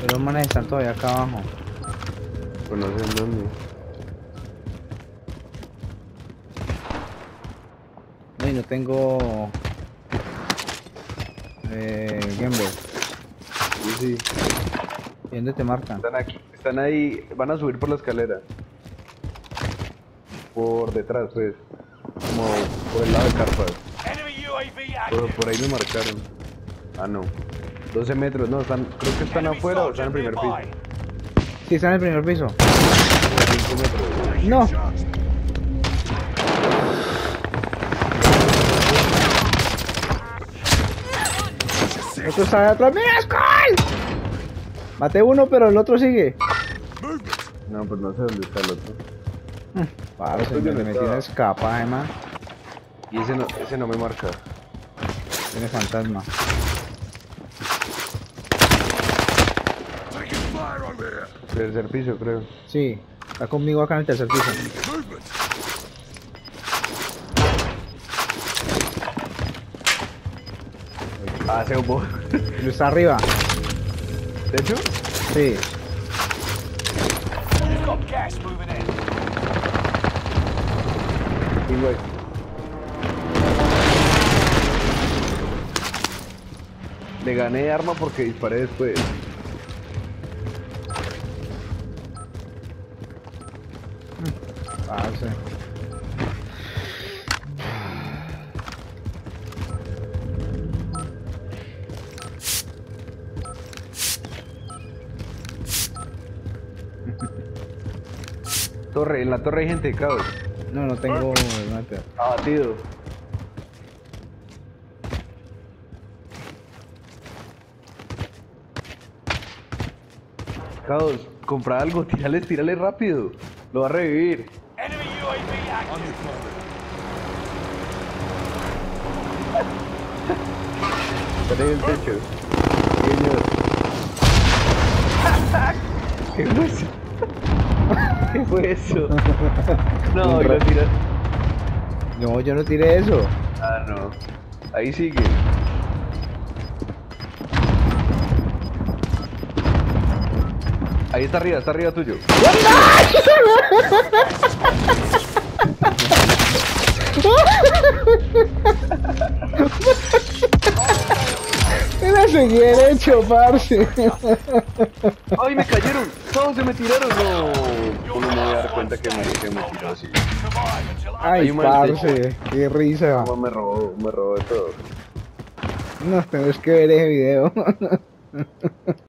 Los manes están todavía acá abajo. Pues no sé en dónde. No, y no tengo... Game Boy. Sí, sí. ¿Y dónde te marcan? Están aquí. Están ahí. Van a subir por la escalera. Por detrás, pues. Como por el lado de carpas. Por ahí me marcaron. Ah, no. 12 metros. No, están, creo que están afuera o están en el primer piso. Sí, está en el primer piso. 5 metros. ¡No! Otro está atrás. ¡Mira, Skull! Maté uno, pero el otro sigue. No, pues no sé dónde está el otro. Parce, me metí en escapa, man. Y ese no me marca. Tiene fantasma. Tercer piso, creo. Sí, está conmigo acá en el tercer piso. Ah, se hubo. Está arriba. ¿De hecho? Sí. Sí, güey. Le gané arma porque disparé después. Parce. Torre, en la torre hay gente, caos. No, no tengo sniper. Abatido. Caos, compra algo, tírale rápido. Lo va a revivir. Está en el techo. Señor. ¿Qué fue eso? ¿Qué fue eso? No, y lo tira. No, yo no tiré eso. Ah, no. Ahí sigue. Ahí está arriba tuyo. Era seguir derecho, parce. ¡Ay, me cayeron! ¡Todos se me tiraron! No. No me voy a dar cuenta que me tiró así. Ay, parce, qué risa. No, me robó de todo. No, tenés que ver ese video.